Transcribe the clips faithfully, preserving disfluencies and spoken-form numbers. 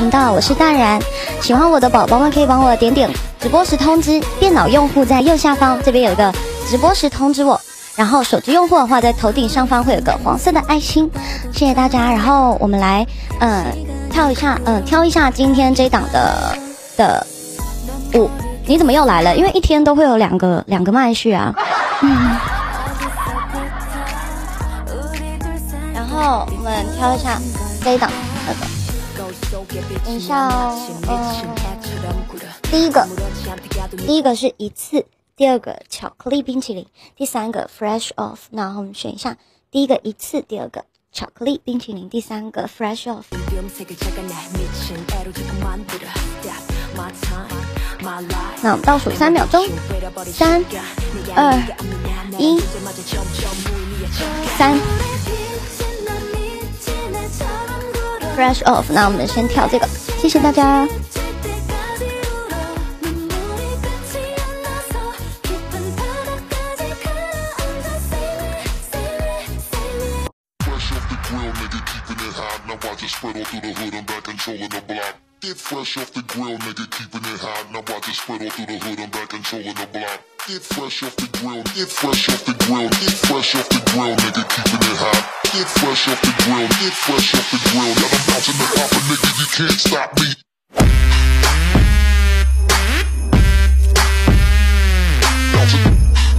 频道，我是大然。喜欢我的宝宝们可以帮我点点直播时通知，电脑用户在右下方这边有一个直播时通知我，然后手机用户的话在头顶上方会有个黄色的爱心，谢谢大家。然后我们来嗯跳一下嗯挑一下今天这档的的舞。你怎么又来了？因为一天都会有两个两个麦序啊。嗯，然后我们挑一下这一档那个，等一下哦。嗯，第一个，第一个是一次，第二个巧克力冰淇淋，第三个 fresh off。那我们选一下，第一个一次，第二个巧克力冰淇淋，第三个 fresh off。那我们倒数三秒钟，三、二、一、三 ，fresh off。那我们先跳这个，谢谢大家。 Get fresh off the grill, nigga, keeping it hot. Now I just spread all through the hood, I'm back controlling the block. Get fresh off the grill, get fresh off the grill, get fresh off the grill, nigga, keeping it hot. Get fresh off the grill, get fresh off the grill. Now I'm bouncing the pop, nigga, you can't stop me. Bouncing.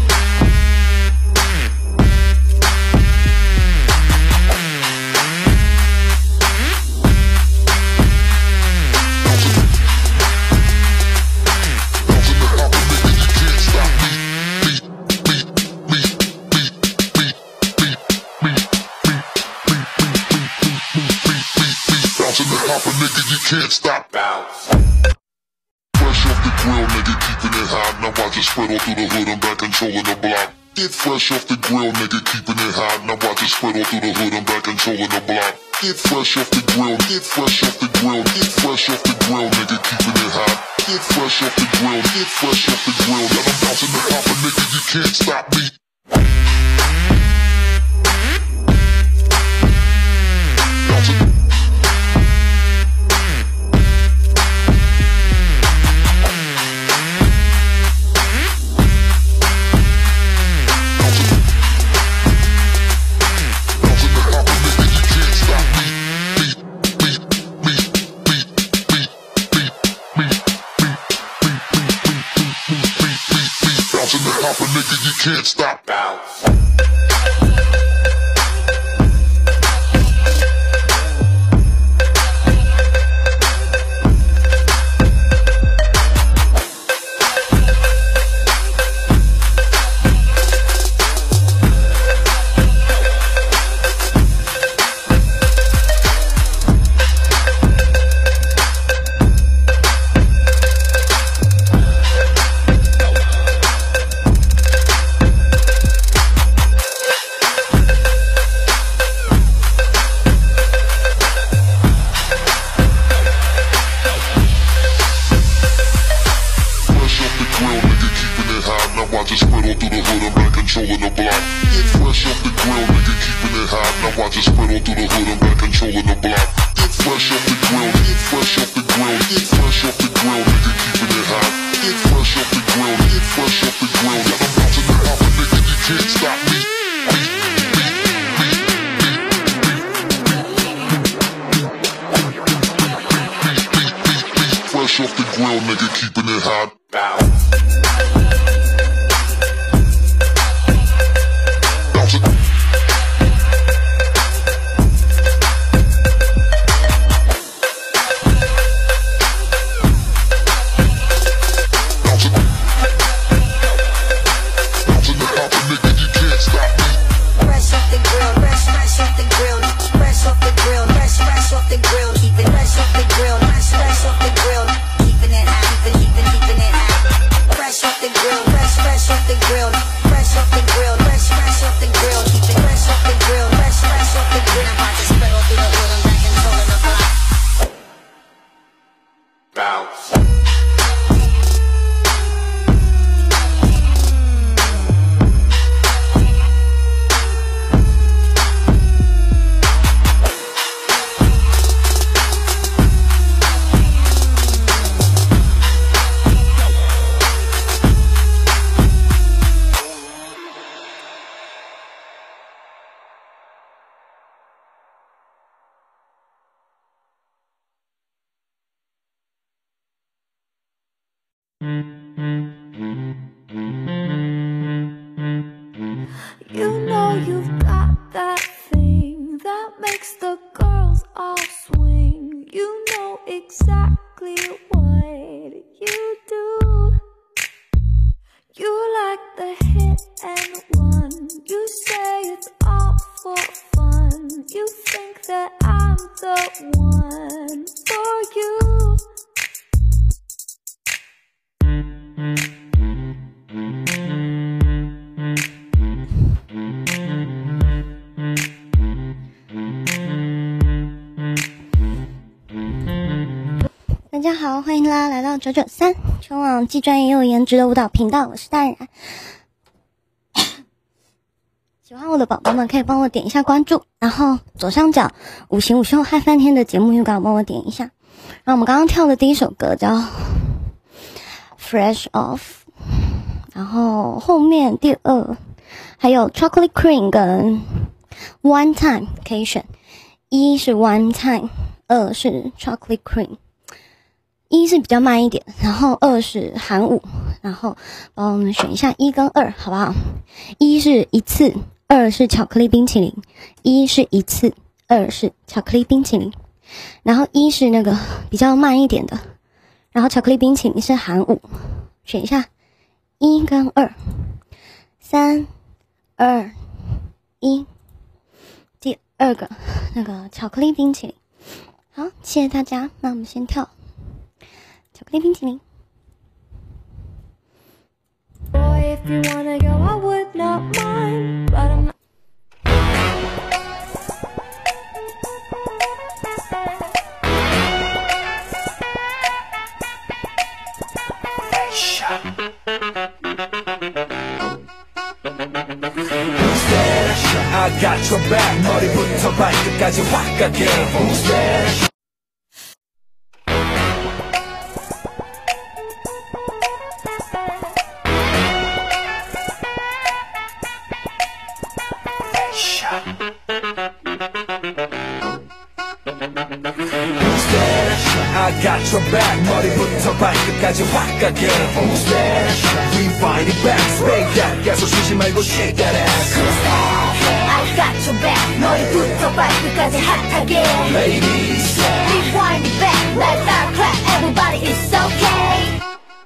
Can't stop. Bounce. Fresh off the grill, nigga, keeping it hot. Now I just spread all through the hood, I'm back controlling the block. Get fresh off the grill, nigga, keeping it hot. Now I just spread all through the hood, I'm back controlling the block. Get fresh off the grill, get fresh off the grill, get fresh off the grill, nigga, keeping it hot. Get fresh off the grill, get fresh off the grill. Now I'm bouncing the pop, nigga, you can't stop me. Nigga, you can't stop. Bounce. exactly what you do. You like the hit and run. You say it's all for fun. You think that I'm the one for you. 大家好，欢迎大家来到九九三全网既专业又有颜值的舞蹈频道，我是大然。喜欢我的宝宝们可以帮我点一下关注，然后左上角五行五秀嗨翻天的节目预告帮我点一下。然后我们刚刚跳的第一首歌叫 Fresh Off， 然后后面第二还有 Chocolate Cream 跟 One Time 可以选，一是 One Time， 二是 Chocolate Cream。一是比较慢一点，然后二是韩舞，然后帮我们选一下一跟二好不好？一是一次，二是巧克力冰淇淋。一是一次，二是巧克力冰淇淋。然后一是那个比较慢一点的，然后巧克力冰淇淋是韩舞，选一下一跟二，三二一，第二个那个巧克力冰淇淋。好，谢谢大家，那我们先跳巧克力冰淇淋。 Boy, if you wanna go, I would not mind, but I'm not. I got your back, 머리부터 발끝까지 확 가게. Who's that? I got your back, 머리부터 발끝까지 확 가게. Who's that? Rewind it back, spade that. 계속 쉬지 말고 shake that ass. Who's that? I got your back, 머리부터 발끝까지 핫하게. Ladies, rewind it back, like that clap. Everybody, it's okay.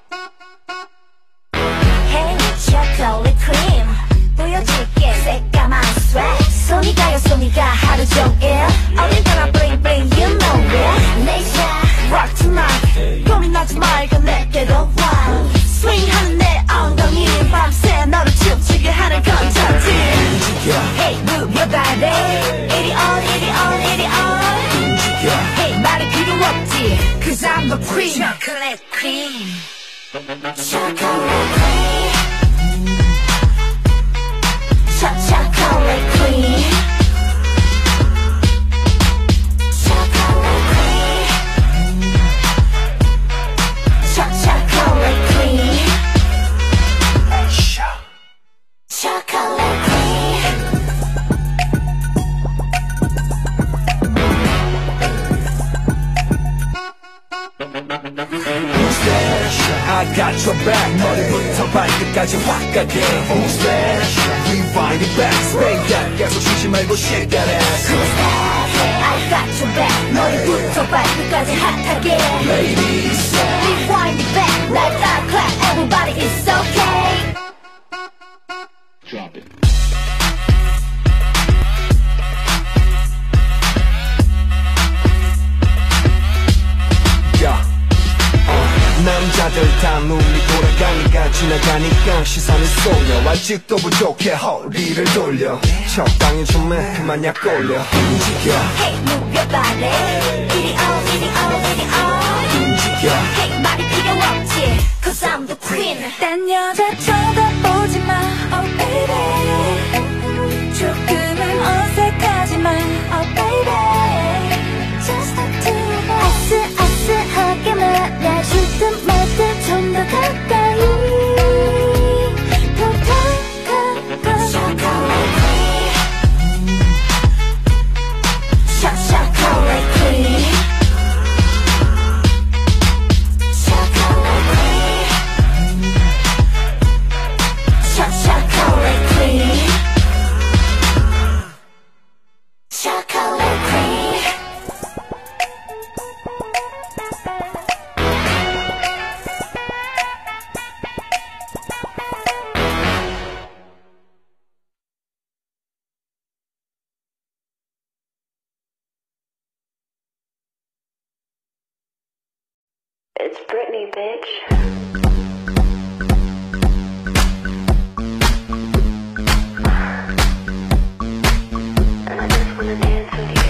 Hey, chocolate cream, 보여줄게 새까만 swag. 손이 가요, 손이 가 하루 종일. 어딜 가나 bling bling, you know it. Nation. Rock tonight 고민하지 말고 내게로 와 스윙하는 내 엉덩이 밤새 너를 춤추게 하는 건전지 Hey move your body 이리 on 이리 on 이리 on Hey 말이 필요 없지 Cause I'm the queen Chocolate queen Chocolate queen Chocolate queen I got your back, 머리부터 발끝까지 확 가게. Who's that? Rewind it back, spade that. 계속 쉬지 말고 shake that ass. Who's that? I got your back, 머리부터 발끝까지 핫하게. Ladies, rewind it back, like that clap. Everybody, it's okay. Drop it. Yeah. 남자들 다 눈이 돌아가니까 지나가니까 시선이 쏠려 아직도 부족해 허리를 돌려 적당히 좀 해 그만 약 올려 움직여 Hey move your body 이리 on 이리 on 이리 on 움직여 Hey 말이 필요 없지 Cause I'm the queen 딴 여자 쳐다보지 마 Oh baby 조금은 어색하지만 Oh baby Just talk to me 아슬아슬하게 말해주든 말든 좀 더 가까이 더 다가가 Chocolate queen Chocolate queen Chocolate queen It's Britney, bitch. And I just wanna dance with you.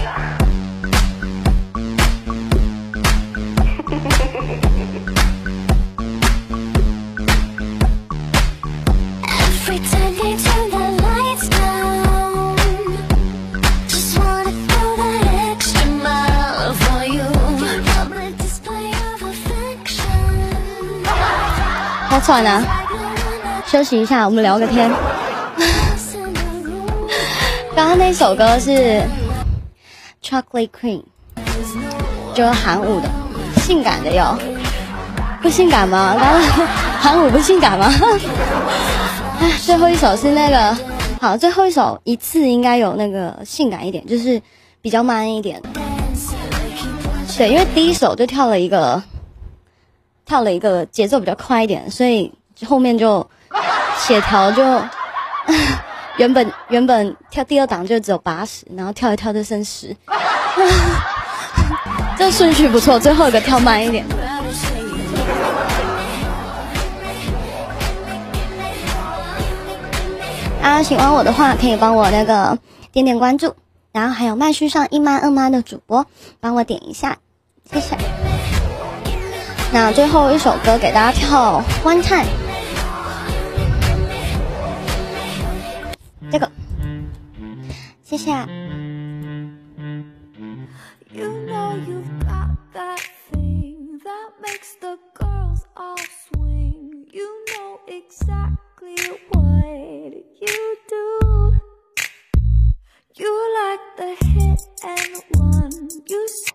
Every time they turn the lights down, just wanna throw that extra mile for you. Public display of affection. 好喘啊！休息一下，我们聊个天。刚刚那首歌是 Chocolate Cream， 就是韩舞的，性感的哟。不性感吗？刚刚韩舞不性感吗？哎，最后一首是那个，好，最后一首一次应该有那个性感一点，就是比较慢一点的。对，因为第一首就跳了一个，跳了一个节奏比较快一点，所以后面就协调就原本原本跳第二档就只有八十，然后跳一跳就剩十，这顺序不错，最后一个跳慢一点。啊，喜欢我的话可以帮我那个点点关注，然后还有麦序上一麦二麦的主播帮我点一下，谢谢。那最后一首歌给大家跳 One Time， 这个，谢谢。 You know you've got that thing that makes the girls all swing. You know exactly what you do. You like the hit and run. You s-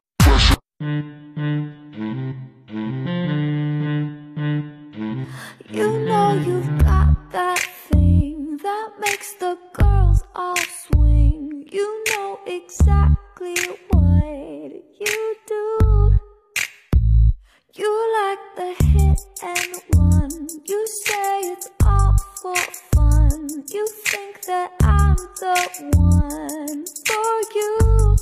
You know you've got that thing that makes the girls all swing. You know exactly what you do. You like the hit and run. You say it's all for fun. You think that I'm the one for you.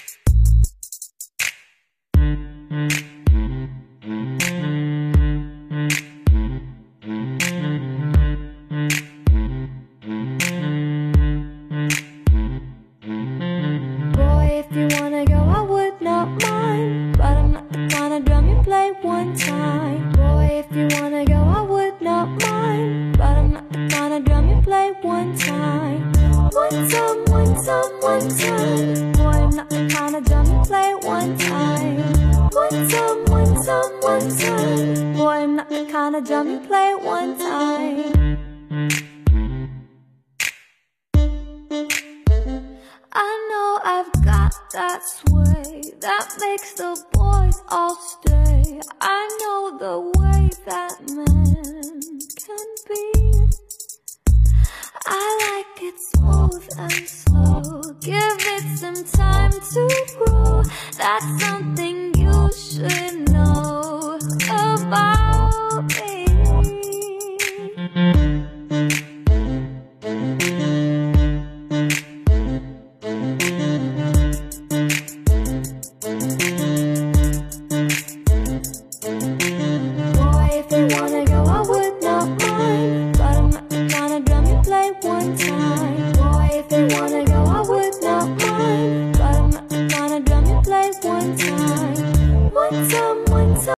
Boy, if you wanna go, I would not mind, but I'm not the kind of drum you play one time. Boy, if you wanna go, I would not mind, but I'm not the kind of drum you play one time. One time, one time, one time. Boy, I'm not the kind of drum you play one time. One time, one time, one time. Boy, I'm not the kind of drum you play one time. I know I've got that sway that makes the boys all stay. I know the way that men can be. I like it smooth and slow. Give it some time to grow. That's something you should know about